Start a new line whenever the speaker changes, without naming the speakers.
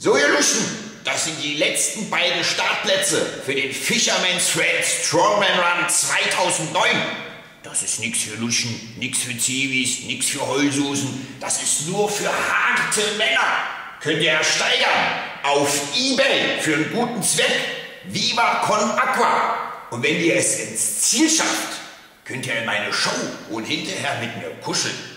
So, ihr Luschen, das sind die letzten beiden Startplätze für den Fisherman's Friend Strongman Run 2009. Das ist nichts für Luschen, nichts für Zivis, nichts für Heulsusen. Das ist nur für harte Männer. Könnt ihr ersteigern auf eBay für einen guten Zweck. Viva con Aqua. Und wenn ihr es ins Ziel schafft, könnt ihr in meine Show und hinterher mit mir kuscheln.